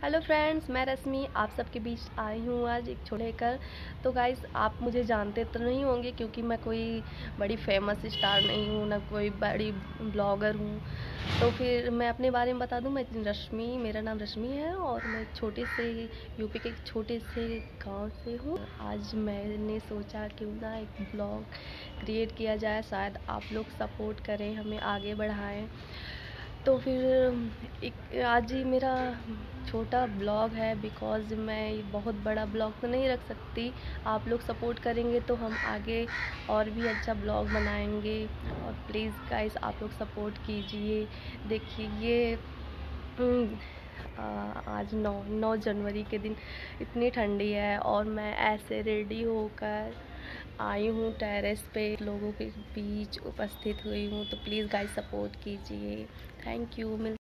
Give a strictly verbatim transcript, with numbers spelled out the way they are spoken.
Hello friends, मैं रश्मि आप सबके बीच आई हूँ आज एक छोटे कर। तो गाइस, आप मुझे जानते तो नहीं होंगे क्योंकि मैं कोई बड़ी फेमस स्टार नहीं हूँ, ना कोई बड़ी ब्लॉगर हूँ। तो फिर मैं अपने बारे में बता दूँ, मैं रश्मि मेरा नाम रश्मि है और मैं छोटे से यूपी के एक छोटे से गांव से हूँ। आज मैंने सोचा क्यों ना एक ब्लॉग क्रिएट किया जाए, शायद आप लोग सपोर्ट करें, हमें आगे बढ़ाएं। तो फिर एक आज ही मेरा छोटा ब्लॉग है, बिकॉज़ मैं बहुत बड़ा ब्लॉग तो नहीं रख सकती। आप लोग सपोर्ट करेंगे तो हम आगे और भी अच्छा ब्लॉग बनाएंगे। और प्लीज़ गाइस, आप लोग सपोर्ट कीजिए। देखिए ये हम्म, आ, आज नौ नौ जनवरी के दिन इतनी ठंडी है और मैं ऐसे रेडी होकर आई हूँ टेरेस पे, लोगों के बीच उपस्थित हुई हूँ। तो प्लीज़ गाइस सपोर्ट कीजिए। Thank you. मिल